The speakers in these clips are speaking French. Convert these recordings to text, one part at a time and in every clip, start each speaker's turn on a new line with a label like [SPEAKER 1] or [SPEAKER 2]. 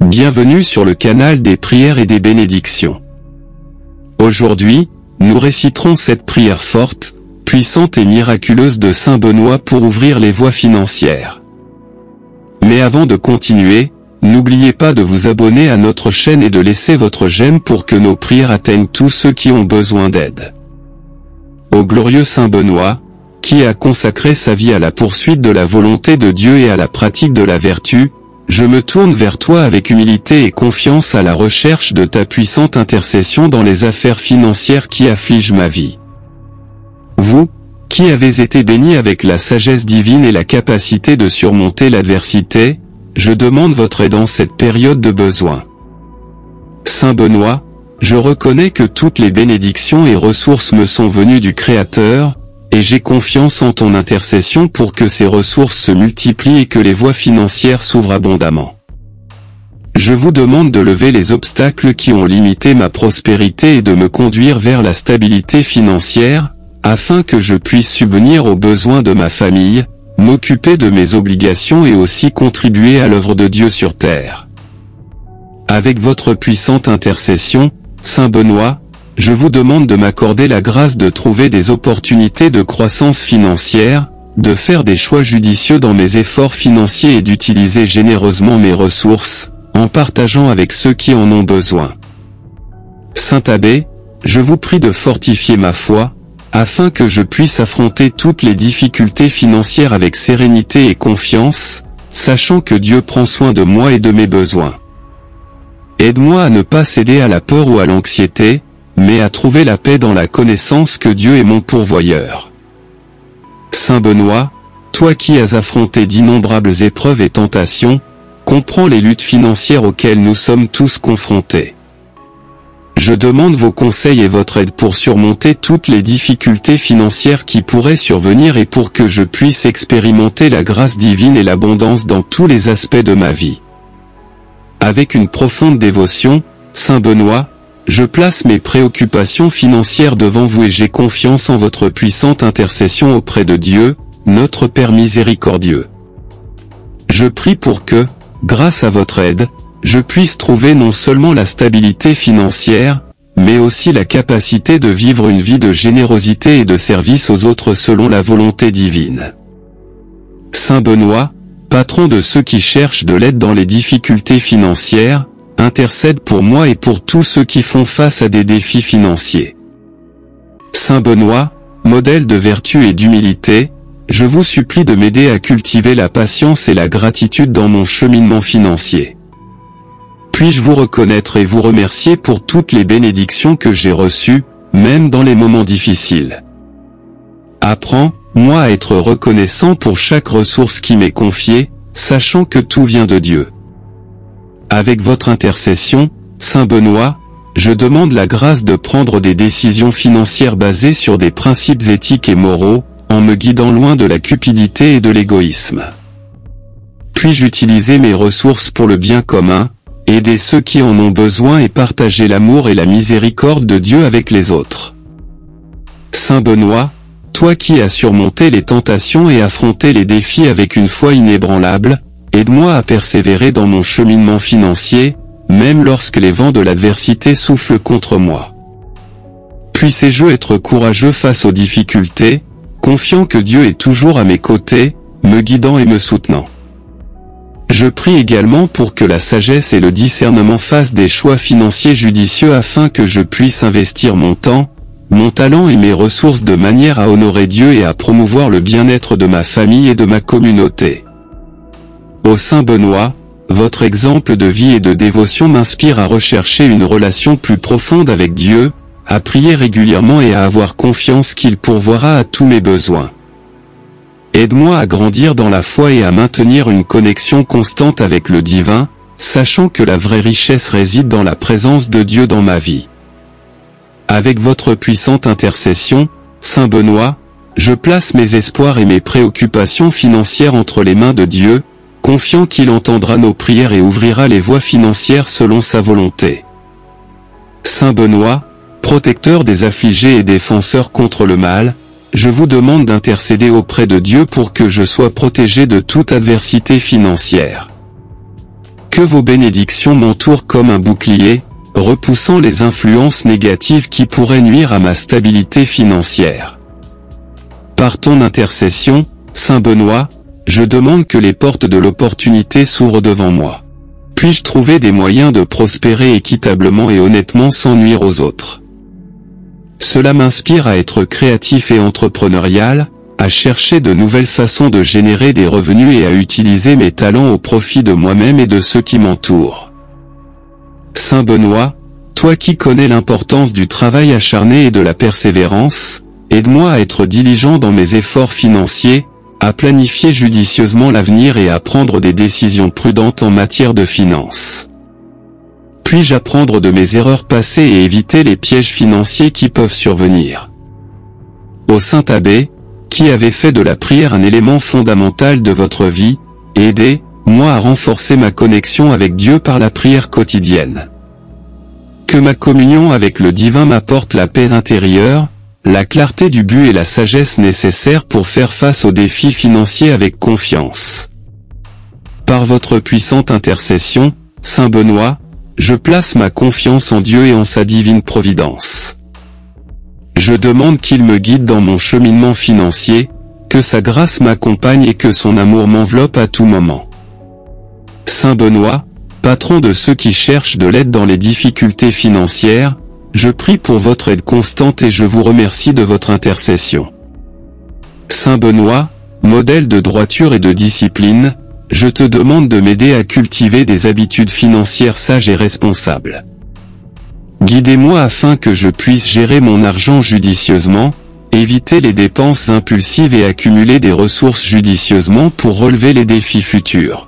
[SPEAKER 1] Bienvenue sur le canal des prières et des bénédictions. Aujourd'hui, nous réciterons cette prière forte, puissante et miraculeuse de Saint Benoît pour ouvrir les voies financières. Mais avant de continuer, n'oubliez pas de vous abonner à notre chaîne et de laisser votre j'aime pour que nos prières atteignent tous ceux qui ont besoin d'aide. Ô glorieux Saint Benoît, qui a consacré sa vie à la poursuite de la volonté de Dieu et à la pratique de la vertu, je me tourne vers toi avec humilité et confiance à la recherche de ta puissante intercession dans les affaires financières qui affligent ma vie. Vous, qui avez été bénis avec la sagesse divine et la capacité de surmonter l'adversité, je demande votre aide en cette période de besoin. Saint Benoît, je reconnais que toutes les bénédictions et ressources me sont venues du Créateur, et j'ai confiance en ton intercession pour que ces ressources se multiplient et que les voies financières s'ouvrent abondamment. Je vous demande de lever les obstacles qui ont limité ma prospérité et de me conduire vers la stabilité financière, afin que je puisse subvenir aux besoins de ma famille, m'occuper de mes obligations et aussi contribuer à l'œuvre de Dieu sur terre. Avec votre puissante intercession, Saint Benoît, je vous demande de m'accorder la grâce de trouver des opportunités de croissance financière, de faire des choix judicieux dans mes efforts financiers et d'utiliser généreusement mes ressources, en partageant avec ceux qui en ont besoin. Saint Abbé, je vous prie de fortifier ma foi, afin que je puisse affronter toutes les difficultés financières avec sérénité et confiance, sachant que Dieu prend soin de moi et de mes besoins. Aide-moi à ne pas céder à la peur ou à l'anxiété, mais à trouver la paix dans la connaissance que Dieu est mon pourvoyeur. Saint Benoît, toi qui as affronté d'innombrables épreuves et tentations, comprends les luttes financières auxquelles nous sommes tous confrontés. Je demande vos conseils et votre aide pour surmonter toutes les difficultés financières qui pourraient survenir et pour que je puisse expérimenter la grâce divine et l'abondance dans tous les aspects de ma vie. Avec une profonde dévotion, Saint Benoît, je place mes préoccupations financières devant vous et j'ai confiance en votre puissante intercession auprès de Dieu, notre Père miséricordieux. Je prie pour que, grâce à votre aide, je puisse trouver non seulement la stabilité financière, mais aussi la capacité de vivre une vie de générosité et de service aux autres selon la volonté divine. Saint Benoît, patron de ceux qui cherchent de l'aide dans les difficultés financières, intercède pour moi et pour tous ceux qui font face à des défis financiers. Saint Benoît, modèle de vertu et d'humilité, je vous supplie de m'aider à cultiver la patience et la gratitude dans mon cheminement financier. Puis-je vous reconnaître et vous remercier pour toutes les bénédictions que j'ai reçues, même dans les moments difficiles. Apprends-moi à être reconnaissant pour chaque ressource qui m'est confiée, sachant que tout vient de Dieu. Avec votre intercession, Saint Benoît, je demande la grâce de prendre des décisions financières basées sur des principes éthiques et moraux, en me guidant loin de la cupidité et de l'égoïsme. Puis-je utiliser mes ressources pour le bien commun, aider ceux qui en ont besoin et partager l'amour et la miséricorde de Dieu avec les autres. Saint Benoît, toi qui as surmonté les tentations et affronté les défis avec une foi inébranlable, aide-moi à persévérer dans mon cheminement financier, même lorsque les vents de l'adversité soufflent contre moi. Puissé-je être courageux face aux difficultés, confiant que Dieu est toujours à mes côtés, me guidant et me soutenant. Je prie également pour que la sagesse et le discernement fassent des choix financiers judicieux afin que je puisse investir mon temps, mon talent et mes ressources de manière à honorer Dieu et à promouvoir le bien-être de ma famille et de ma communauté. Ô Saint Benoît, votre exemple de vie et de dévotion m'inspire à rechercher une relation plus profonde avec Dieu, à prier régulièrement et à avoir confiance qu'il pourvoira à tous mes besoins. Aide-moi à grandir dans la foi et à maintenir une connexion constante avec le divin, sachant que la vraie richesse réside dans la présence de Dieu dans ma vie. Avec votre puissante intercession, Saint Benoît, je place mes espoirs et mes préoccupations financières entre les mains de Dieu, confiant qu'il entendra nos prières et ouvrira les voies financières selon sa volonté. Saint Benoît, protecteur des affligés et défenseur contre le mal, je vous demande d'intercéder auprès de Dieu pour que je sois protégé de toute adversité financière. Que vos bénédictions m'entourent comme un bouclier, repoussant les influences négatives qui pourraient nuire à ma stabilité financière. Par ton intercession, Saint Benoît, je demande que les portes de l'opportunité s'ouvrent devant moi. Puis-je trouver des moyens de prospérer équitablement et honnêtement sans nuire aux autres? Cela m'inspire à être créatif et entrepreneurial, à chercher de nouvelles façons de générer des revenus et à utiliser mes talents au profit de moi-même et de ceux qui m'entourent. Saint Benoît, toi qui connais l'importance du travail acharné et de la persévérance, aide-moi à être diligent dans mes efforts financiers, à planifier judicieusement l'avenir et à prendre des décisions prudentes en matière de finances. Puis-je apprendre de mes erreurs passées et éviter les pièges financiers qui peuvent survenir? Ô Saint Abbé, qui avez fait de la prière un élément fondamental de votre vie, aidez-moi à renforcer ma connexion avec Dieu par la prière quotidienne. Que ma communion avec le divin m'apporte la paix intérieure, la clarté du but et la sagesse nécessaires pour faire face aux défis financiers avec confiance. Par votre puissante intercession, Saint Benoît, je place ma confiance en Dieu et en sa divine providence. Je demande qu'il me guide dans mon cheminement financier, que sa grâce m'accompagne et que son amour m'enveloppe à tout moment. Saint Benoît, patron de ceux qui cherchent de l'aide dans les difficultés financières, je prie pour votre aide constante et je vous remercie de votre intercession. Saint Benoît, modèle de droiture et de discipline, je te demande de m'aider à cultiver des habitudes financières sages et responsables. Guidez-moi afin que je puisse gérer mon argent judicieusement, éviter les dépenses impulsives et accumuler des ressources judicieusement pour relever les défis futurs.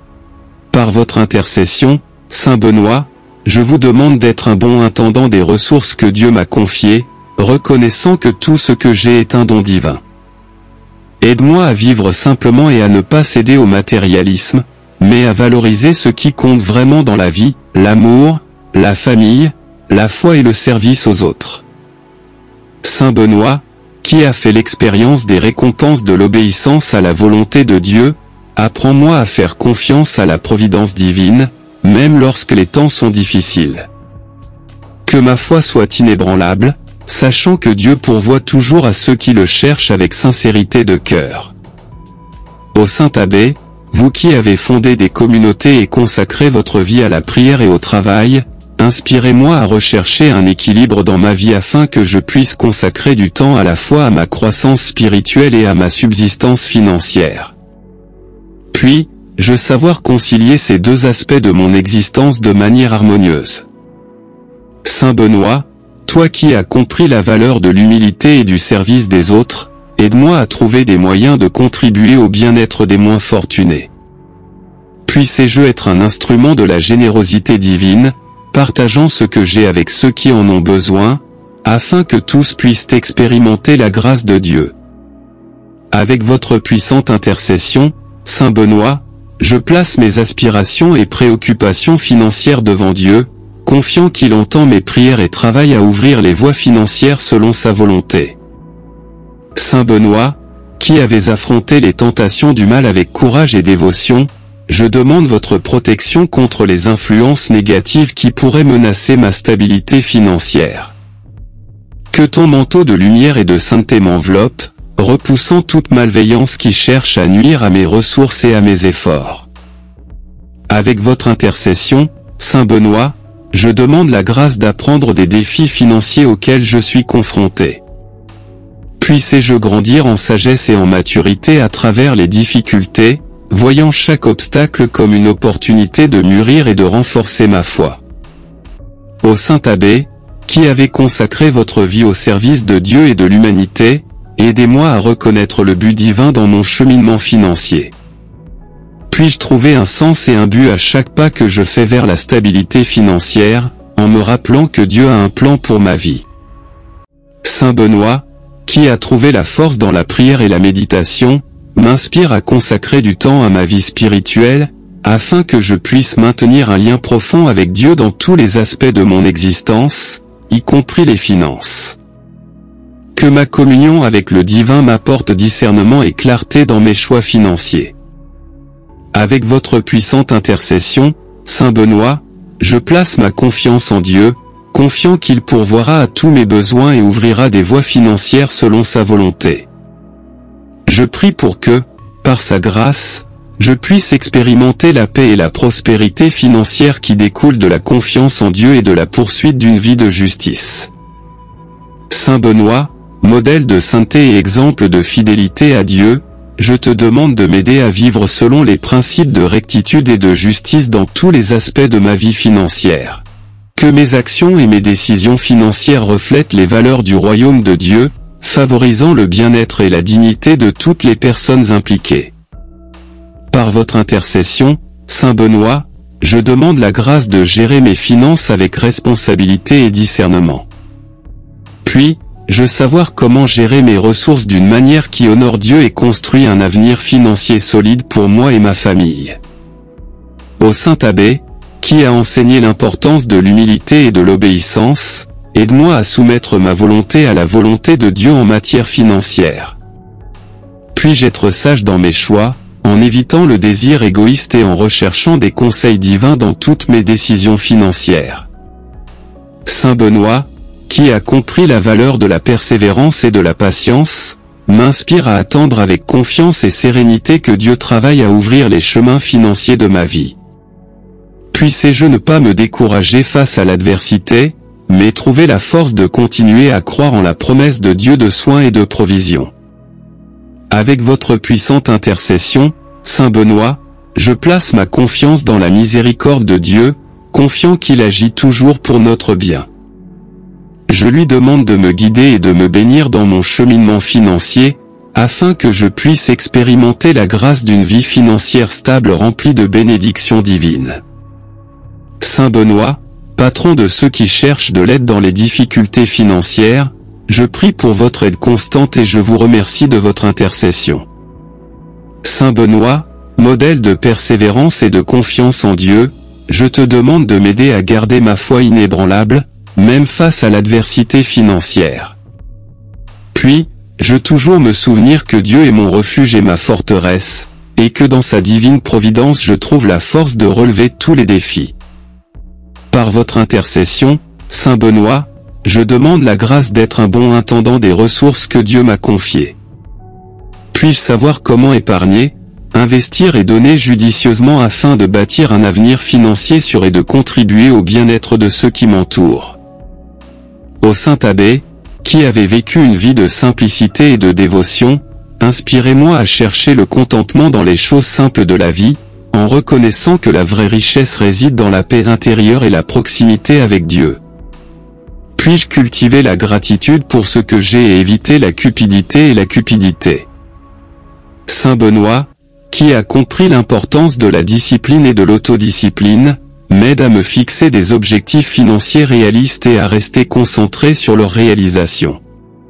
[SPEAKER 1] Par votre intercession, Saint Benoît, je vous demande d'être un bon intendant des ressources que Dieu m'a confiées, reconnaissant que tout ce que j'ai est un don divin. Aide-moi à vivre simplement et à ne pas céder au matérialisme, mais à valoriser ce qui compte vraiment dans la vie, l'amour, la famille, la foi et le service aux autres. Saint Benoît, qui a fait l'expérience des récompenses de l'obéissance à la volonté de Dieu, apprends-moi à faire confiance à la providence divine, même lorsque les temps sont difficiles. Que ma foi soit inébranlable, sachant que Dieu pourvoit toujours à ceux qui le cherchent avec sincérité de cœur. Ô Saint Abbé, vous qui avez fondé des communautés et consacré votre vie à la prière et au travail, inspirez-moi à rechercher un équilibre dans ma vie afin que je puisse consacrer du temps à la fois à ma croissance spirituelle et à ma subsistance financière. Puis, je savoir concilier ces deux aspects de mon existence de manière harmonieuse. Saint Benoît, toi qui as compris la valeur de l'humilité et du service des autres, aide-moi à trouver des moyens de contribuer au bien-être des moins fortunés. Puissé-je être un instrument de la générosité divine, partageant ce que j'ai avec ceux qui en ont besoin, afin que tous puissent expérimenter la grâce de Dieu. Avec votre puissante intercession, Saint Benoît, je place mes aspirations et préoccupations financières devant Dieu, confiant qu'il entend mes prières et travaille à ouvrir les voies financières selon sa volonté. Saint Benoît, qui avez affronté les tentations du mal avec courage et dévotion, je demande votre protection contre les influences négatives qui pourraient menacer ma stabilité financière. Que ton manteau de lumière et de sainteté m'enveloppe, repoussant toute malveillance qui cherche à nuire à mes ressources et à mes efforts. Avec votre intercession, Saint Benoît, je demande la grâce d'apprendre des défis financiers auxquels je suis confronté. Puissé-je grandir en sagesse et en maturité à travers les difficultés, voyant chaque obstacle comme une opportunité de mûrir et de renforcer ma foi. Ô Saint Abbé, qui avez consacré votre vie au service de Dieu et de l'humanité, aidez-moi à reconnaître le but divin dans mon cheminement financier. Puis-je trouver un sens et un but à chaque pas que je fais vers la stabilité financière, en me rappelant que Dieu a un plan pour ma vie. Saint Benoît, qui a trouvé la force dans la prière et la méditation, m'inspire à consacrer du temps à ma vie spirituelle, afin que je puisse maintenir un lien profond avec Dieu dans tous les aspects de mon existence, y compris les finances. Que ma communion avec le divin m'apporte discernement et clarté dans mes choix financiers. Avec votre puissante intercession, Saint Benoît, je place ma confiance en Dieu, confiant qu'il pourvoira à tous mes besoins et ouvrira des voies financières selon sa volonté. Je prie pour que, par sa grâce, je puisse expérimenter la paix et la prospérité financière qui découlent de la confiance en Dieu et de la poursuite d'une vie de justice. Saint Benoît, modèle de sainteté et exemple de fidélité à Dieu, je te demande de m'aider à vivre selon les principes de rectitude et de justice dans tous les aspects de ma vie financière. Que mes actions et mes décisions financières reflètent les valeurs du royaume de Dieu, favorisant le bien-être et la dignité de toutes les personnes impliquées. Par votre intercession, Saint Benoît, je demande la grâce de gérer mes finances avec responsabilité et discernement. Puis, je savoir comment gérer mes ressources d'une manière qui honore Dieu et construit un avenir financier solide pour moi et ma famille. Ô Saint Abbé, qui a enseigné l'importance de l'humilité et de l'obéissance, aide-moi à soumettre ma volonté à la volonté de Dieu en matière financière. Puis-je être sage dans mes choix, en évitant le désir égoïste et en recherchant des conseils divins dans toutes mes décisions financières. Saint Benoît, qui a compris la valeur de la persévérance et de la patience, m'inspire à attendre avec confiance et sérénité que Dieu travaille à ouvrir les chemins financiers de ma vie. Puissé-je ne pas me décourager face à l'adversité, mais trouver la force de continuer à croire en la promesse de Dieu de soins et de provision. Avec votre puissante intercession, Saint Benoît, je place ma confiance dans la miséricorde de Dieu, confiant qu'il agit toujours pour notre bien. Je lui demande de me guider et de me bénir dans mon cheminement financier, afin que je puisse expérimenter la grâce d'une vie financière stable remplie de bénédictions divines. Saint Benoît, patron de ceux qui cherchent de l'aide dans les difficultés financières, je prie pour votre aide constante et je vous remercie de votre intercession. Saint Benoît, modèle de persévérance et de confiance en Dieu, je te demande de m'aider à garder ma foi inébranlable, même face à l'adversité financière. Puis, je toujours me souvenir que Dieu est mon refuge et ma forteresse, et que dans sa divine providence je trouve la force de relever tous les défis. Par votre intercession, Saint Benoît, je demande la grâce d'être un bon intendant des ressources que Dieu m'a confiées. Puis-je savoir comment épargner, investir et donner judicieusement afin de bâtir un avenir financier sûr et de contribuer au bien-être de ceux qui m'entourent. Ô Saint Abbé, qui avez vécu une vie de simplicité et de dévotion, inspirez-moi à chercher le contentement dans les choses simples de la vie, en reconnaissant que la vraie richesse réside dans la paix intérieure et la proximité avec Dieu. Puis-je cultiver la gratitude pour ce que j'ai et éviter la cupidité et la cupidité. Saint Benoît, qui a compris l'importance de la discipline et de l'autodiscipline, m'aide à me fixer des objectifs financiers réalistes et à rester concentré sur leur réalisation.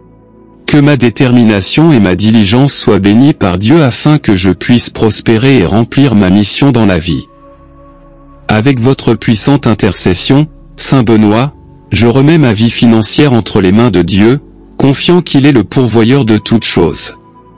[SPEAKER 1] Que ma détermination et ma diligence soient bénies par Dieu afin que je puisse prospérer et remplir ma mission dans la vie. Avec votre puissante intercession, Saint Benoît, je remets ma vie financière entre les mains de Dieu, confiant qu'il est le pourvoyeur de toutes choses.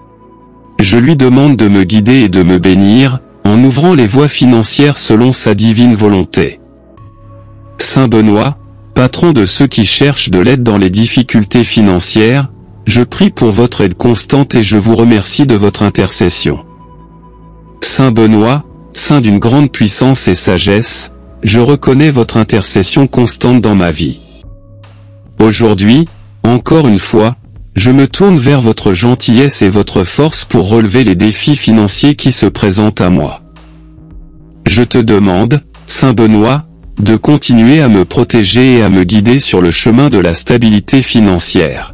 [SPEAKER 1] Je lui demande de me guider et de me bénir, en ouvrant les voies financières selon sa divine volonté. Saint Benoît, patron de ceux qui cherchent de l'aide dans les difficultés financières, je prie pour votre aide constante et je vous remercie de votre intercession. Saint Benoît, saint d'une grande puissance et sagesse, je reconnais votre intercession constante dans ma vie. Aujourd'hui, encore une fois, je me tourne vers votre gentillesse et votre force pour relever les défis financiers qui se présentent à moi. Je te demande, Saint Benoît, de continuer à me protéger et à me guider sur le chemin de la stabilité financière.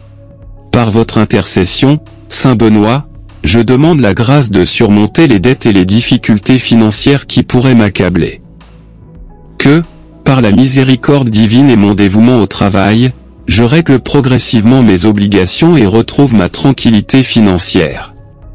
[SPEAKER 1] Par votre intercession, Saint Benoît, je demande la grâce de surmonter les dettes et les difficultés financières qui pourraient m'accabler. Que, par la miséricorde divine et mon dévouement au travail, je règle progressivement mes obligations et retrouve ma tranquillité financière.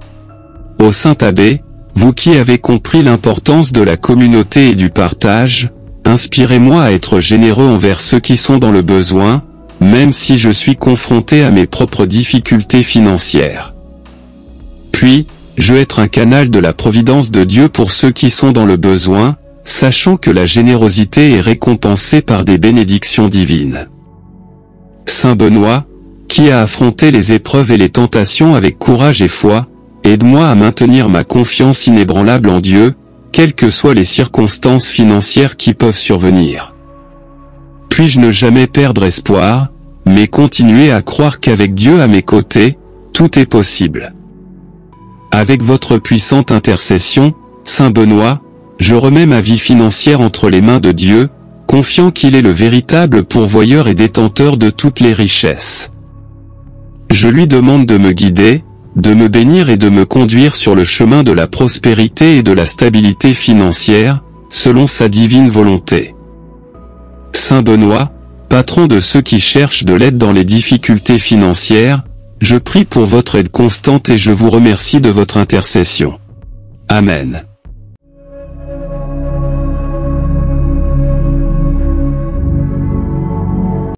[SPEAKER 1] Ô Saint Abbé, vous qui avez compris l'importance de la communauté et du partage, inspirez-moi à être généreux envers ceux qui sont dans le besoin, même si je suis confronté à mes propres difficultés financières. Puis, je veux être un canal de la providence de Dieu pour ceux qui sont dans le besoin, sachant que la générosité est récompensée par des bénédictions divines. Saint Benoît, qui a affronté les épreuves et les tentations avec courage et foi, aide-moi à maintenir ma confiance inébranlable en Dieu, quelles que soient les circonstances financières qui peuvent survenir. Puis-je ne jamais perdre espoir, mais continuer à croire qu'avec Dieu à mes côtés, tout est possible. Avec votre puissante intercession, Saint Benoît, je remets ma vie financière entre les mains de Dieu, confiant qu'il est le véritable pourvoyeur et détenteur de toutes les richesses. Je lui demande de me guider, de me bénir et de me conduire sur le chemin de la prospérité et de la stabilité financière, selon sa divine volonté. Saint Benoît, patron de ceux qui cherchent de l'aide dans les difficultés financières, je prie pour votre aide constante et je vous remercie de votre intercession. Amen.